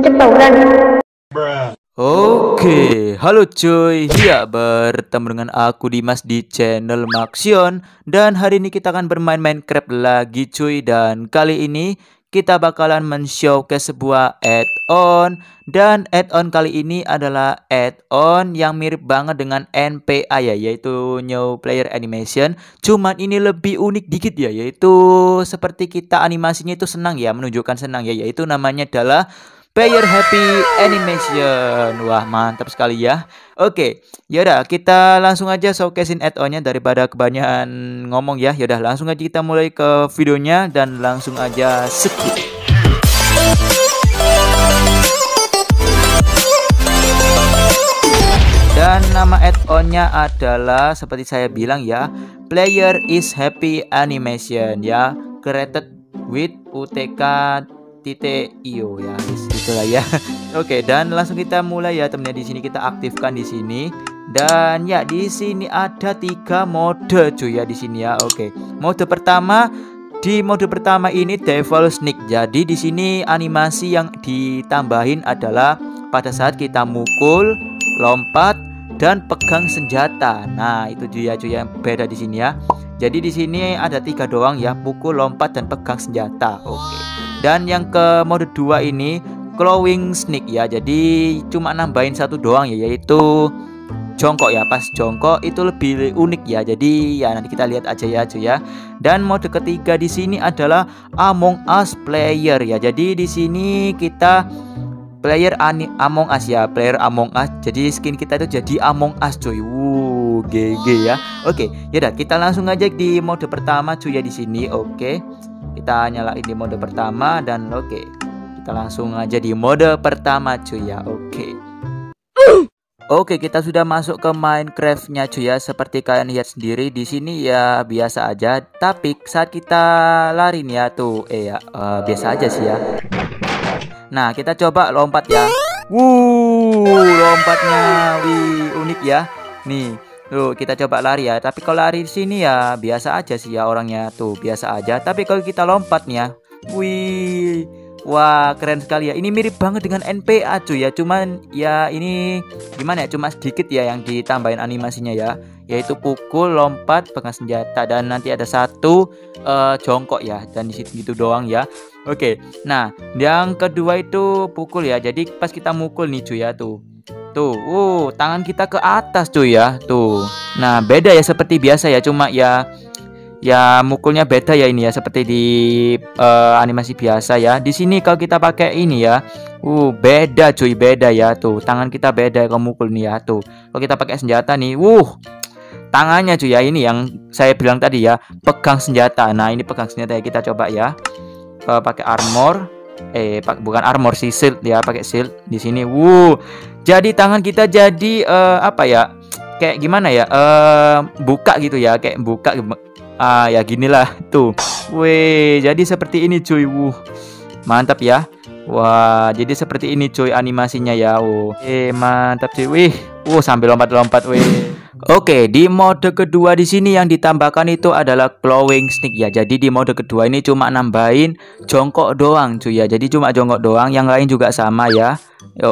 ngajak tawuran. Oke, halo cuy. Ya, bertemu dengan aku Dimas di channel Maxion. Dan hari ini kita akan bermain Minecraft lagi cuy. Dan kali ini kita bakalan men-showcase sebuah add-on. Dan add-on kali ini adalah add-on yang mirip banget dengan NPA ya, yaitu New Player Animation. Cuman ini lebih unik dikit ya, yaitu seperti kita animasinya itu senang ya, menunjukkan senang ya, yaitu namanya adalah Player Happy Animation. Wah, mantap sekali ya. Oke, yaudah kita langsung aja showcasein add-onnya daripada kebanyakan ngomong ya. Yaudah langsung aja kita mulai ke videonya dan langsung aja skip. Dan nama add-onnya adalah seperti saya bilang ya, Player is Happy Animation ya, created with UTK.io ya, itulah ya. Oke, dan langsung kita mulai ya temennya. Di sini kita aktifkan di sini. Dan ya di sini ada 3 mode cuy ya di sini ya. Oke. Mode pertama, di mode pertama ini Devil Sneak. Jadi di sini animasi yang ditambahin adalah pada saat kita mukul, lompat dan pegang senjata. Nah, itu dia cuy yang beda di sini ya. Jadi di sini ada 3 doang ya, pukul, lompat dan pegang senjata. Oke. Dan yang ke mode 2 ini Clawing Sneak ya. Jadi cuma nambahin 1 doang ya, yaitu jongkok ya. Pas jongkok itu lebih unik ya. Jadi ya nanti kita lihat aja ya cuy ya. Dan mode ketiga di sini adalah Among Us Player ya. Jadi di sini kita player Among Us ya, player Among Us. Jadi skin kita itu jadi Among Us cuy. GG ya. Oke, yaudah kita langsung aja di mode pertama cuy ya di sini. Oke. Kita nyalain di mode pertama dan oke. Kita langsung aja di mode pertama cuy ya. Oke. Oke, kita sudah masuk ke Minecraft-nya cuy ya. Seperti kalian lihat sendiri di sini ya biasa aja. Tapi saat kita lari nih ya tuh biasa aja sih ya. Nah, kita coba lompat ya. Lompatnya unik ya. Nih, tuh kita coba lari ya. Tapi kalau lari di sini ya biasa aja sih ya orangnya tuh, biasa aja. Tapi kalau kita lompat nih ya. Wah, keren sekali ya. Ini mirip banget dengan NPA cuy ya. Cuman ya ini gimana ya? Cuma sedikit ya yang ditambahin animasinya ya. Yaitu pukul, lompat, pegang senjata dan nanti ada 1 jongkok ya. Dan di situ gitu doang ya. Oke. Nah, yang kedua itu pukul ya. Jadi pas kita mukul nih cuy ya tuh. Tuh, tangan kita ke atas cuy ya. Tuh. Nah, beda ya seperti biasa ya. Cuma ya mukulnya beda ya ini ya, seperti di animasi biasa ya. Di sini kalau kita pakai ini ya, beda cuy, beda ya tuh. Tangan kita beda kalau mukul nih ya tuh. Kalau kita pakai senjata nih, tangannya cuy ya, ini yang saya bilang tadi ya, pegang senjata. Nah, ini pegang senjata ya, kita coba ya. Pakai armor, bukan armor sih, shield ya, pakai shield di sini. Jadi tangan kita jadi apa ya? Kayak gimana ya? Buka gitu ya, kayak buka. Ya ginilah tuh. Jadi seperti ini cuy. Mantap ya. Wah, jadi seperti ini cuy animasinya ya. Mantap cuy. Sambil lompat-lompat. Oke, di mode kedua di sini yang ditambahkan itu adalah Clawing Sneak ya. Jadi di mode kedua ini cuma nambahin jongkok doang cuy ya. Jadi cuma jongkok doang, yang lain juga sama ya.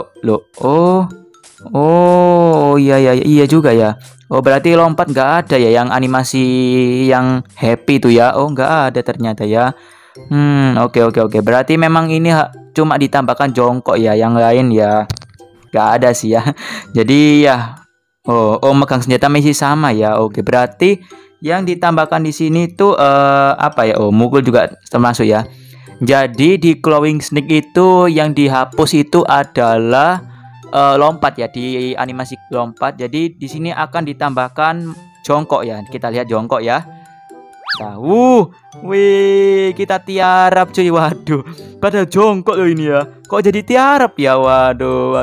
Iya juga ya. Berarti lompat nggak ada ya, yang animasi yang happy tuh ya. Nggak ada ternyata ya. Oke. Berarti memang ini cuma ditambahkan jongkok ya, yang lain ya nggak ada sih ya. Jadi ya, megang senjata masih sama ya. Oke, berarti yang ditambahkan di sini tuh apa ya? Mukul juga termasuk ya. Jadi di Clawing Sneak itu yang dihapus itu adalah lompat ya, di animasi lompat. Jadi di sini akan ditambahkan jongkok ya. Kita lihat jongkok ya. Nah, kita tiarap cuy. Waduh, padahal jongkok loh ini ya. Kok jadi tiarap ya? Waduh.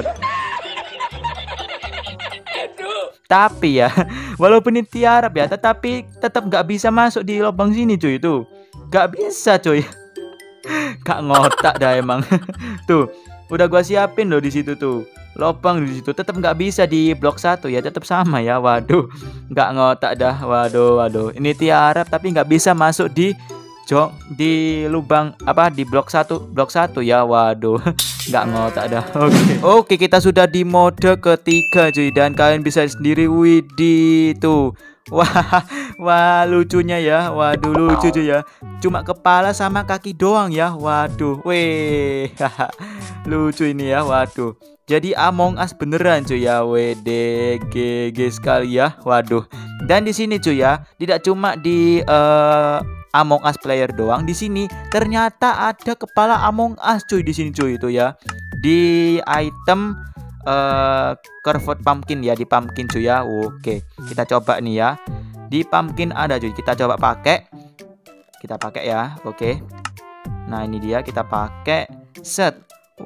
Tapi ya, walaupun ini tiarap ya, tetapi tetap nggak bisa masuk di lubang sini cuy. Itu nggak bisa cuy. Gak ngotak dah emang. Tuh, udah gua siapin loh di situ tuh. Lubang di situ tetap nggak bisa di blok 1 ya, tetap sama ya. Waduh, nggak ngotak dah. Waduh. Ini tiarap tapi nggak bisa masuk di lubang apa di blok 1 ya. Waduh. Nggak ngotak dah. Oke, kita sudah di mode ketiga cuy, dan kalian bisa sendiri, widih tuh. Wah, wah lucunya ya. Waduh, lucu cuy ya. Cuma kepala sama kaki doang ya. Waduh, weh. Lucu ini ya. Waduh. Jadi Among Us beneran cuy ya. WDGG sekali ya. Waduh. Dan di sini cuy ya, tidak cuma di Among Us player doang. Di sini ternyata ada kepala Among Us cuy di sini cuy itu ya. Di item curved pumpkin ya, di pumpkin cuy ya. Oke, kita coba nih ya. Di pumpkin ada cuy. Kita coba pakai. Kita pakai ya. Oke. Nah, ini dia, kita pakai. Set.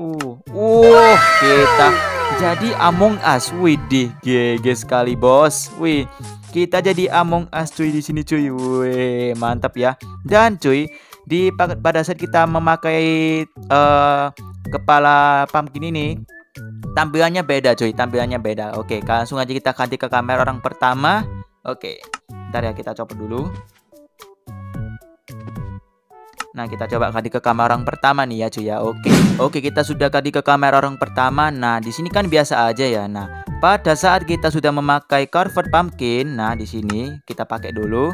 Kita jadi Among Us. Widih, GG sekali, Bos. Wih, kita jadi Among Us cuy di sini cuy. Wih, mantap ya. Dan cuy, pada saat kita memakai kepala pumpkin ini, tampilannya beda cuy, tampilannya beda. Oke, langsung aja kita ganti ke kamera orang pertama. Oke, bentar ya, kita coba dulu. Nah, kita coba ganti ke kamera orang pertama nih ya cuy ya. Oke, kita sudah ganti ke kamera orang pertama. Nah, di sini kan biasa aja ya. Nah, pada saat kita sudah memakai curved pumpkin, nah di sini kita pakai dulu.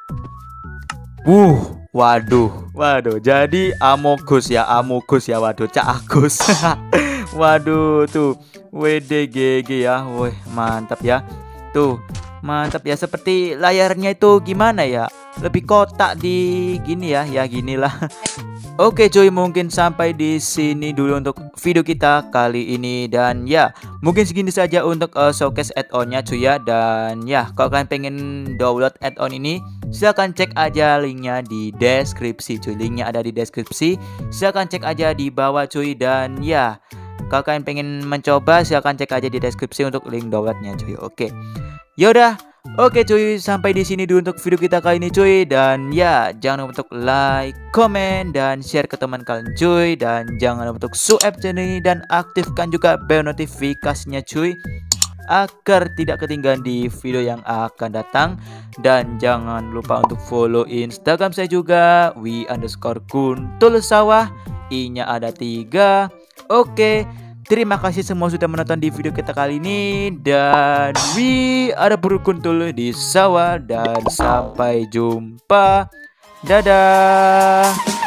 Waduh, jadi Amogus ya, waduh, Cak Agus. Waduh, tuh, WDGG ya, wih, mantap ya, tuh, mantap ya. Seperti layarnya itu gimana ya, lebih kotak di gini ya, ginilah. Oke cuy, mungkin sampai di sini dulu untuk video kita kali ini. Dan ya, mungkin segini saja untuk showcase add-onnya cuy ya. Dan ya, kalau kalian pengen download add-on ini, silahkan cek aja linknya di deskripsi cuy. Linknya ada di deskripsi, silahkan cek aja di bawah cuy. Dan ya, kalau kalian pengen mencoba, silahkan cek aja di deskripsi untuk link downloadnya cuy. Oke, yaudah. Oke cuy, sampai di sini dulu untuk video kita kali ini cuy. Dan ya, jangan lupa untuk like, komen, dan share ke teman kalian cuy. Dan jangan lupa untuk subscribe channel ini dan aktifkan juga bel notifikasinya cuy, agar tidak ketinggalan di video yang akan datang. Dan jangan lupa untuk follow Instagram saya juga, wi_guntul_sawah, i-nya ada 3. Oke, terima kasih semua sudah menonton di video kita kali ini. Dan ada burung kuntul di sawah. Dan sampai jumpa. Dadah.